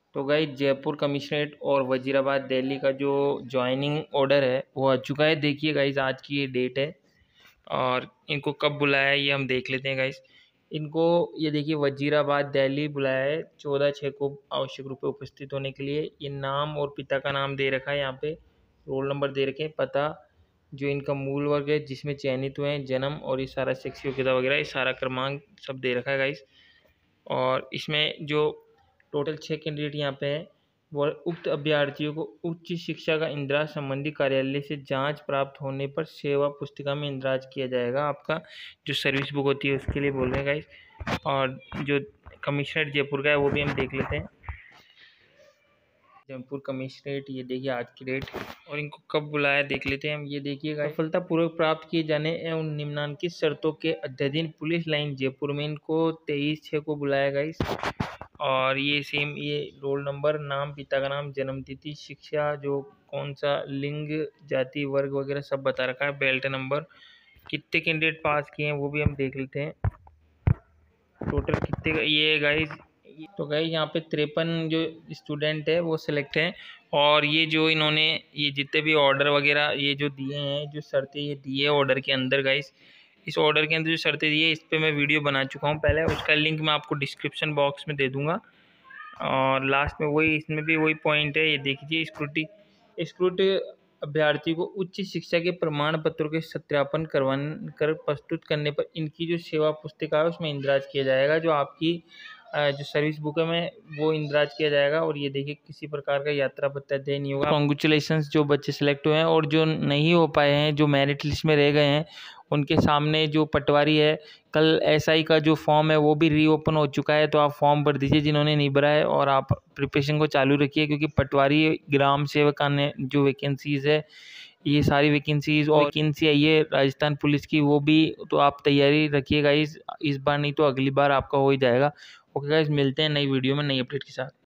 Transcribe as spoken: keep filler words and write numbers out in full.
तो guys Jaipur commissionerate और वजीराबाद दिल्ली का जो जॉइनिंग ऑर्डर है वो आ चुका है। देखिए गाइस आज की ये डेट है और इनको कब बुलाया है ये हम देख लेते हैं गाइस। इनको ये देखिए वजीराबाद दिल्ली बुलाया है चौदह छः को आवश्यक रूप से उपस्थित होने के लिए। ये नाम और पिता का नाम दे रखा है, यहाँ पे रोल नंबर दे रखे हैं, पता, जो इनका मूल वर्ग है जिसमें चयनित हुए हैं, जन्म और ये सारा शैक्षिक योग्यता वगैरह ये सारा क्रमांक सब दे रखा है गाइस। और इसमें जो टोटल छः कैंडिडेट यहाँ पे हैं वो उक्त अभ्यर्थियों को उच्च शिक्षा का इंदिराज संबंधी कार्यालय से जांच प्राप्त होने पर सेवा पुस्तिका में इंदिराज किया जाएगा। आपका जो सर्विस बुक होती है उसके लिए बोल रहे हैं गाइस। और जो कमिश्नरेट जयपुर का है वो भी हम देख लेते हैं। जयपुर कमिश्नरेट, ये देखिए आज की डेट और इनको कब बुलाया देख लेते हैं हम। ये देखिएगा, सफलतापूर्वक प्राप्त किए जाने एवं निम्नलिखित शर्तों के अध्ययन पुलिस लाइन जयपुर में इनको तेईस छः को बुलाया गया। और ये सेम ये रोल नंबर, नाम, पिता का नाम, जन्म तिथि, शिक्षा, जो कौन सा लिंग, जाति, वर्ग वगैरह सब बता रखा है, बेल्ट नंबर, कितने कैंडिडेट पास किए हैं वो भी हम देख लेते हैं। टोटल कितने का ये गाइस, तो गाइस यहाँ पे तिरपन जो स्टूडेंट है वो सिलेक्ट हैं। और ये जो इन्होंने ये जितने भी ऑर्डर वगैरह ये जो दिए हैं, जो शर्तें ये दिए हैं ऑर्डर के अंदर गाइस, इस ऑर्डर के अंदर जो शर्तें दी है इस पर मैं वीडियो बना चुका हूँ पहले, उसका लिंक मैं आपको डिस्क्रिप्शन बॉक्स में दे दूँगा। और लास्ट में वही, इसमें भी वही पॉइंट है, ये देखिए, स्क्रूटी स्क्रूटी अभ्यर्थी को उच्च शिक्षा के प्रमाण पत्रों के सत्यापन करवान कर प्रस्तुत करने पर इनकी जो सेवा पुस्तिका है उसमें इंदिराज किया जाएगा। जो आपकी जो सर्विस बुक है में वो इंदिराज किया जाएगा। और ये देखिए किसी प्रकार का यात्रा भत्ता देय नहीं होगा। कॉन्ग्रेचुलेशंस जो बच्चे सेलेक्ट हुए हैं, और जो नहीं हो पाए हैं, जो मेरिट लिस्ट में रह गए हैं, उनके सामने जो पटवारी है, कल एसआई का जो फॉर्म है वो भी रीओपन हो चुका है, तो आप फॉर्म भर दीजिए जिन्होंने नहीं भरा है, और आप प्रिपरेशन को चालू रखिए क्योंकि पटवारी, ग्राम सेवक ने जो वैकेंसीज़ है, ये सारी वैकेंसीज और वैकेंसी आई है राजस्थान पुलिस की, वो भी तो आप तैयारी रखिएगा इस इस बार, नहीं तो अगली बार आपका हो ही जाएगा। ओके गाइस, मिलते हैं नई वीडियो में नई अपडेट के साथ।